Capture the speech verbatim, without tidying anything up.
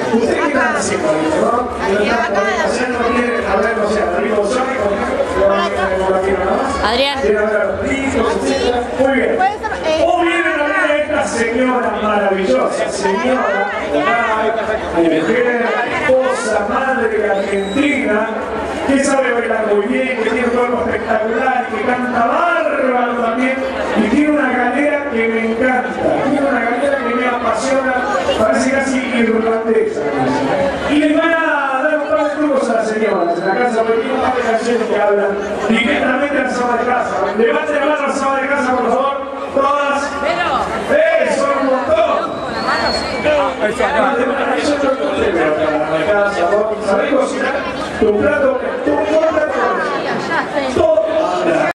¿Ustedes qué están haciendo? ¿No? ¿No quieren hablar, no sé, Rodrigo Sónico? Adrián. Muy bien. ¿Cómo vienen a ver a esta señora maravillosa? Señora, mujer, esposa, madre argentina, que sabe bailar muy bien, que tiene un cuerpo espectacular, que canta bárbaro también, y tiene una galera que me encanta, tiene una galera que me apasiona, parece casi irlandesa. Y les van a dar un par de trucos a las señoras en la casa, porque tiene un par de canciones que hablan directamente a la sama de casa. Levanten la mano a la sama de casa, por favor, todas. ¡Eh, son un montón! ¿Sabés cocinar tu plato?